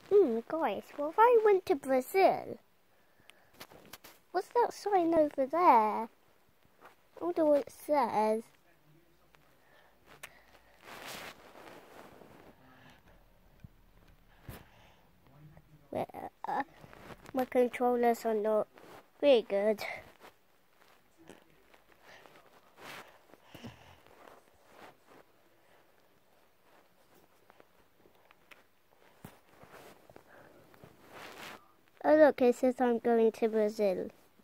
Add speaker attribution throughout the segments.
Speaker 1: Guys, well, if I went to Brazil, what's that sign over there? I wonder what it says. My controllers are not very good. Oh look, it says I'm going to Brazil.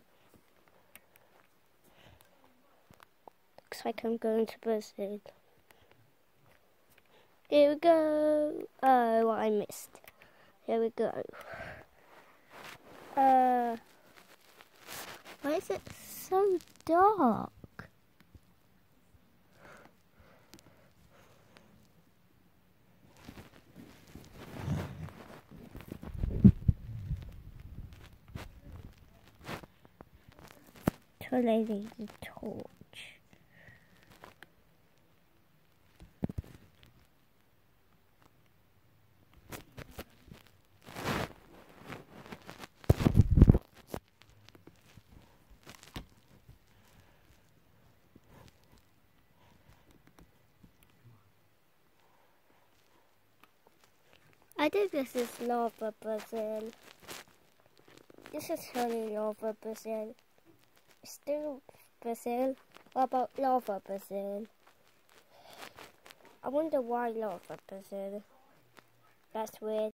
Speaker 1: Looks like I'm going to Brazil. Here we go. Oh, what I missed. Here we go. Why is it so dark? Lighting the torch. I think this is Lava Brazil. This is really Lava Brazil. Still Brazil? What about Lava Brazil? I wonder why Lava Brazil. That's weird.